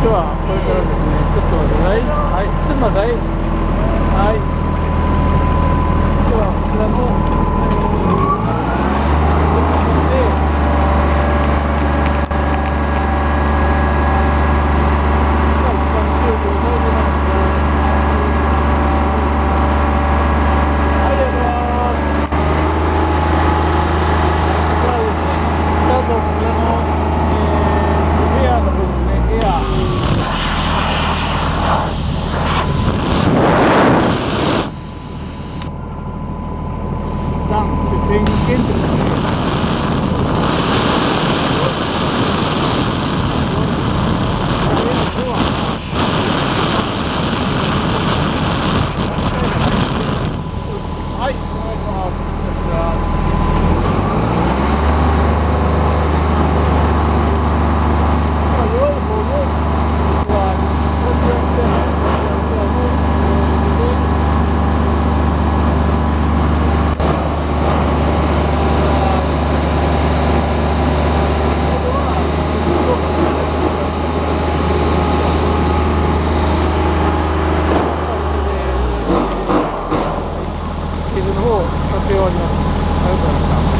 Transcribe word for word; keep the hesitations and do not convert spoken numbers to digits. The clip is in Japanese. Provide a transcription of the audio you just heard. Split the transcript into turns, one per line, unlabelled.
ではこれからですね、ちょっと待ってください。はい、ちょっと待ってください。はい。ではこちらの、電源ですね。はい、お願いします。弱い方のはこちらでケーブルの方を使って終わります。ありがとうございました。